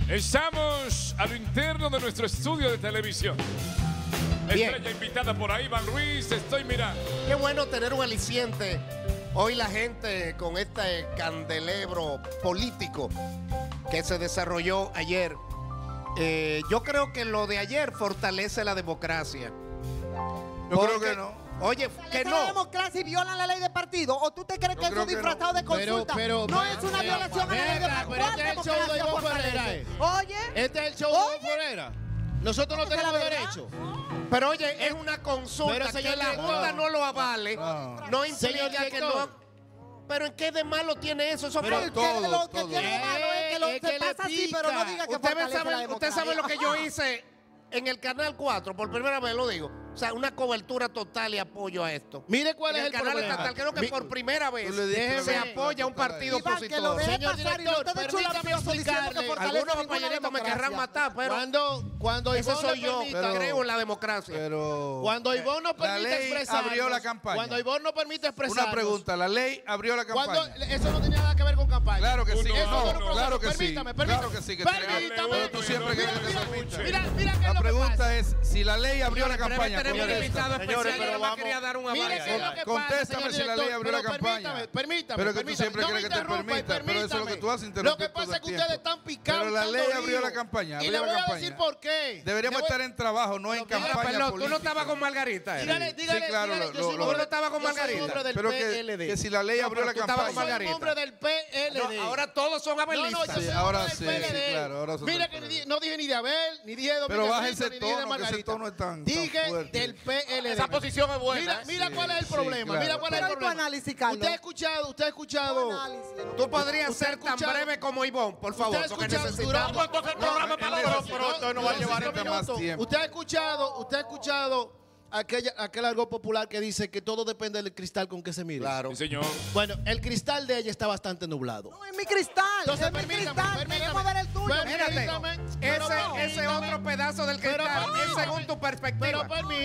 Estamos a lo interno de nuestro estudio de televisión. Bien. Estrella invitada por ahí, Iván Ruiz, estoy mirando. Qué bueno tener un aliciente. Hoy la gente con este candelebro político que se desarrolló ayer. Yo creo que lo de ayer fortalece la democracia. Yo creo que no. Oye, que ¿La no. democracia y violan la ley de partido? ¿O tú te crees que es creo un que disfrazado de consulta? No es una violación a la ley de partido. Pero este es el show de Iván Ferreira. Oye. Este es el show de Iván Ferreira. Nosotros no Porque la tenemos verdad- derecho. Pero oye, es una consulta Pero, que señor la director. Junta no lo avale. No implica Señor que director. no. Pero ¿en qué de malo tiene eso? Eso Pero fue- todo, Lo que todo. tiene de malo es que lo Es se que le pasa así, pero no pica. diga que Usted fortalece la sabe democracia. lo que yo hice en el Canal 4, por primera vez lo digo. O sea, una cobertura total y apoyo a esto. Mire cuál En es el el canal problema. estatal, creo que por primera vez Tú le dijiste se que apoya a un partido Iván, que lo opositor. deje Señor pasar y no director, esté de permítame chulapioso diciendo que explicarle. fortalece Algunos ninguna compañeritos me querrán democracia. matar, pero Cuando ese Ivonne soy yo, permita- creo en la democracia. Pero Cuando Ivonne no la permite ley expresar. abrió la campaña. Cuando Ivonne no permite expresar. Una pregunta, la ley abrió la Cuando campaña. eso no tenía nada que ver con campaña. Claro que sí. No, Eso no, fue un proceso. Claro que sí. Permítame. Claro que sí. Que tiene- Permítame. Pero tú siempre Mira, quieres que mira, se permita. Mira qué es La lo que pregunta pasa. es, si la ley abrió la Pero campaña, tenemos un contesta. invitado especial y pero además vamos. quería dar un Mire avance. qué es lo que pasa, Contéstame señor si la ley director, abrió la pero campaña. Permítame. Pero que tú siempre No quieres me que te interrumpa, permita. Pero eso es lo que tú haces, Lo interrumpes que pasa todo es que el ustedes tiempo. están picando. Pero la ley tanto abrió lío. la campaña. Y Abrió le la voy a campaña. decir por qué. Deberíamos estar en trabajo, no en Pero mira, campaña Perdón, tú política. no estabas con Margarita. Dígale, dígale, Sí, claro, dígale, yo lo- soy un lo- hombre- Tú no estabas con yo soy un Margarita. hombre del Pero PLD. que si la ley abrió la pero tú estabas campaña. con Soy un Margarita. hombre del PLD. No, ahora todos son No, yo abelistas. soy Sí, un ahora hombre sí, del sí, PLD. claro, ahora son Mira del que no dije ni de Abel, ni dije de Pero Domingo baja Brito, ese ni dije de tono, que ese Margarita. tono es tan Dije fuerte. del PLD. Esa posición es buena. Mira cuál es el sí, problema. claro. Mira cuál es el Pero ¿y tu problema. análisis, Carlos? Usted ha escuchado. Tú podrías Usted ser tan escuchado- breve como Ivonne, por favor, Usted ha porque escuchado necesitamos... durante- Entonces el programa es para él los es- pero esto no va a llevar necesita cinco más minutos. tiempo. Usted ha escuchado aquel algo popular que dice que todo depende del cristal con que se mire. Claro. Sí, señor. Bueno, el cristal de ella está bastante nublado. No, es mi cristal. Entonces, es mi cristal. Queremos ver el tuyo. Permítame. Ese otro pedazo del Pero cristal es permítame. según tu perspectiva.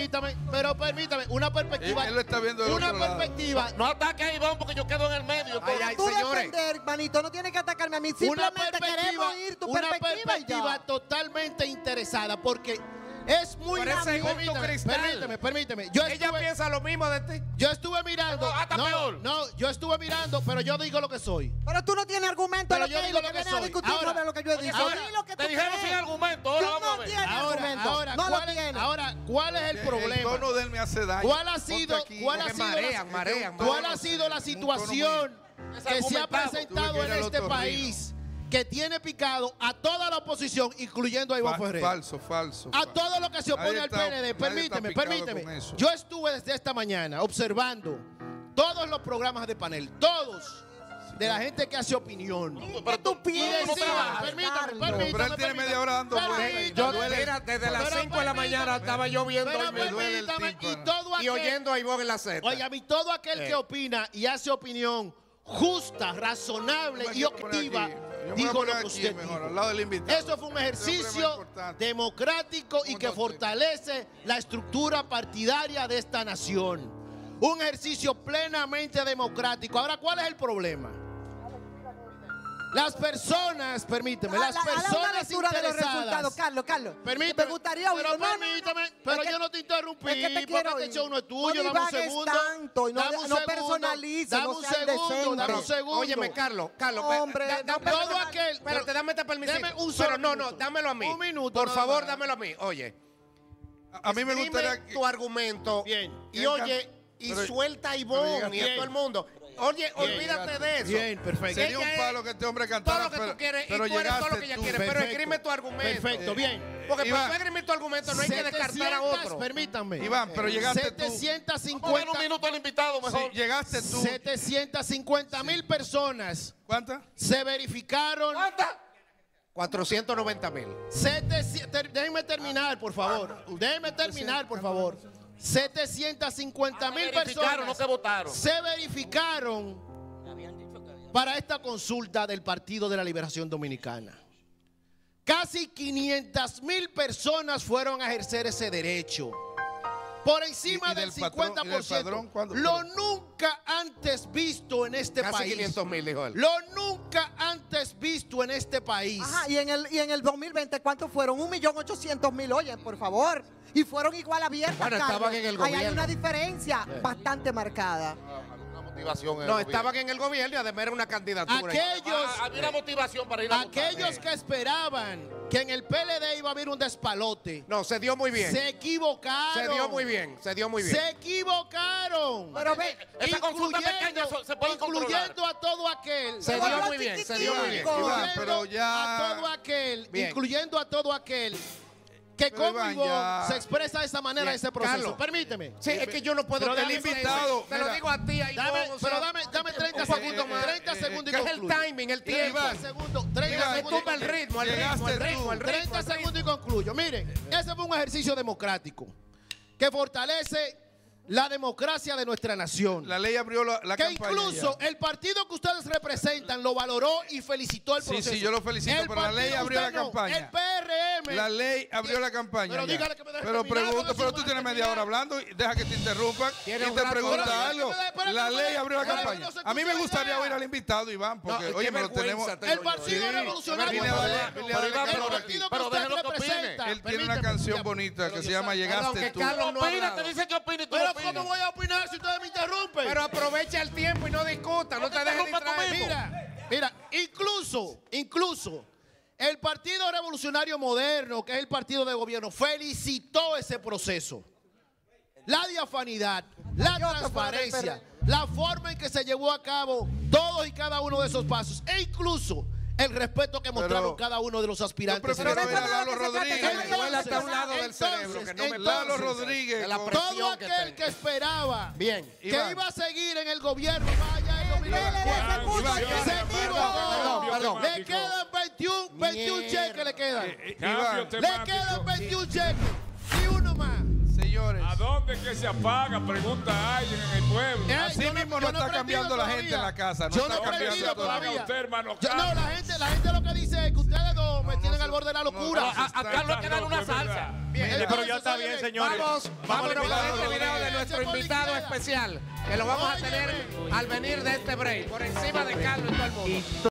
Pero permítame, una perspectiva. Él lo está viendo del Una otro lado. perspectiva. No ataque a Iván porque yo quedo en el medio. Ay, ay, Tú señores. defender, manito, no tienes que atacarme a mí. Simplemente queremos oír tu una perspectiva y perspectiva ya. totalmente interesada porque es muy Pero es según tu cristal. Permíteme. Ella piensa lo mismo de ti. Yo estuve mirando. No, hasta peor. No, yo estuve mirando, pero yo digo lo que soy. Pero tú no tienes argumento. Pero Lo yo que, digo lo lo que que viene a soy. discutir Ahora- no es lo que yo he dicho. ahora, Di lo que Te tú dijeron crees. sin argumento. Tú Ahora vamos a no ver. tienes argumento. Ahora, No lo tienes. ¿cuál es el El problema? tono de él me hace daño. ¿Cuál ha Ponte sido, aquí. cuál ha Porque sido marean. ¿Cuál ha sido la situación que se ha argumentado. presentado Tuve que en ir al este otorrino. país que tiene picado a toda la oposición, incluyendo a Iván Ferreira? Falso. A todo lo que se opone Nadie al está- PLD. nadie está Permíteme. picado con eso. Yo estuve desde esta mañana observando todos los programas de panel, todos, de la gente que hace opinión. ¿Qué tú Y piensas? decía, permítame. Pero él tiene media hora dando vueltas. Yo, duele. mira, desde las Pero 5 de la mañana estaba yo viendo Pero me duele el permítame, y tímpano. todo y aquel, oyendo a Ivonne en la Z. oiga, y todo aquel que opina y hace opinión justa, razonable y objetiva, dijo lo que usted mejor, dijo. al lado del invitado. Eso fue un Ese hombre es ejercicio más importante. democrático y que ¿Cómo no? fortalece la estructura partidaria de esta nación. Un ejercicio plenamente democrático. Ahora, ¿cuál es el problema? Las personas, permíteme, las Hazle una personas lectura de los resultados, interesadas. Carlos. Permíteme, Me gustaría oír. pero No, no, permítame, no. pero Es que- yo no te interrumpí, es que te quiero porque este oír. show no es tuyo, No dame un divagues segundo. tanto y no- Dame un no segundo, personalices, dame no un seas segundo, dame un indecente. segundo. Óyeme, Carlos, Hombre, todo aquel- Espérate, dame este permiso. Deme un solo Pero no, minuto. dámelo a mí. Un minuto Por nada favor, más. dámelo a mí. Oye, A mí me dime gustaría que... tu argumento. Bien. Y oye, y Pero- suelta a pero Ivonne llegaste- y a todo el mundo. Oye, olvídate de eso. Bien, perfecto. Sería un Ella es palo que este hombre Todo cantara, lo que tú quieres pero y tú eres todo lo llegaste que ella tú. quiere. Pero Perfecto. escribe tu argumento. Perfecto, bien. Porque Iván. para tú escribir tu argumento no hay que descartar a otro. Permítame. Iván, pero llegaste tú. 750, un minuto al invitado Sí, mejor. llegaste tú. 750,000 personas ¿Cuántas? se verificaron. ¿Cuántas? 490,000. Déjenme terminar, por favor. Déjenme terminar, por favor. 750,000 Verificaron, personas no que votaron. se verificaron para esta consulta del Partido de la Liberación Dominicana. Casi 500,000 personas fueron a ejercer ese derecho. por encima ¿Y del del patrón- y del 50%. padrón cuándo Lo fue? nunca antes visto en este Casi país. 500,000, dijo él. Lo nunca antes visto en este país. Ajá, y en el 2020, ¿cuántos fueron? 1.800.000, oye, por favor. Y fueron igual abiertas. Bueno, estaban Carlos. en el Ahí hay gobierno. una diferencia bastante marcada. Alguna motivación en No, el estaban en el gobierno y además era una candidatura. Aquellos, había una motivación para ir a votar. aquellos que esperaban que en el PLD iba a haber un despalote, No, se dio muy bien. se equivocaron. Se dio muy bien, se dio muy bien. Se equivocaron. Pero ve, Esa consulta pequeña se puede controlar. incluyendo a todo aquel. Se dio muy bien, se dio muy bien. chiquitico. Iván, pero ya- a todo aquel, Bien. incluyendo a todo aquel que Pero, como Iván, Ivonne ya- se expresa de esa manera Bien, en ese proceso. Carlos. Permíteme. Sí, es que yo no puedo Pero tener el invitado, Te lo mira, digo a ti, ahí Pero dame 30 segundos más. 30 segundos y ¿Qué es el concluyo. timing, el 30 tiempo? segundos. 30 Iván, segundos. Tumba el ritmo, el Llegaste ritmo, el tú. ritmo, el ritmo. 30 segundos y concluyo. Miren, ese fue un ejercicio democrático que fortalece la democracia de nuestra nación. La ley abrió la que campaña. incluso ya. el partido que ustedes representan lo valoró y felicitó el Sí, proceso. sí, yo lo felicito, El pero la ley partido, abrió la usted no, campaña. El PRM. La ley abrió la campaña. Pero ya. dígale que me deje Pero terminar, pregunto, porque pero si tú no tienes me media hora terminar. hablando y deja que te interrumpan Tiene y un te rato pregunta hablando. algo. Pero La que ley me- abrió la pero que campaña. no se A mí me escucha gustaría ya. oír al invitado, Iván, porque, No, oye, qué me lo tenemos. vergüenza El Partido Sí. Revolucionario Vine a darle- Moderno, vine a darle el calor partido aquí. que Pero usted déjelo que opine. representa. Él tiene una Permíteme, canción ya, bonita que pero se ya llama se- Llegaste Perdón, que tú. Carlos no ha Opina, hablado. te dice que opine y tú Pero no opinas. ¿cómo voy a opinar si ustedes me interrumpen? Pero aprovecha el tiempo y no discuta, no te dejes interrumpa tú distraer. mismo. Mira, incluso el Partido Revolucionario Moderno, que es el partido de gobierno, felicitó ese proceso. La diafanidad, la transparencia, la forma en que se llevó a cabo todos y cada uno de esos pasos, e incluso el respeto que mostraron cada uno de los Yo aspirantes. prefiero Pero ver a eso no es Lalo lo que se trata, Rodríguez. que Me duele hasta un lado del Entonces, cerebro que no me Lalo Rodríguez. de la con- presión Todo que aquel tengo. que esperaba Bien. que Iván. iba a seguir en el gobierno, vaya en 2024, Iván, se equivocó. Perdón. Le quedan 21 cheques, le quedan. Iván, Le quedan 21 cheques. Y uno más. señores, ¿A dónde que se apaga? Pregunta alguien en el pueblo. así Yo mismo yo no está he cambiando aprendido la gente en todavía. la casa. No Yo está no he cambiando aprendido todavía. todavía. Usted, hermano, No, la gente lo que dice es que ustedes dos me tienen al borde de la Pero locura. a Carlos hay que darle una Loco, es verdad. salsa. Bien, pero ya está bien, señores. Vámonos con Vamos, este video de Rodríguez. nuestro Ese invitado policía. especial, que lo vamos a tener al venir de este break, por encima de Carlos y todo el mundo.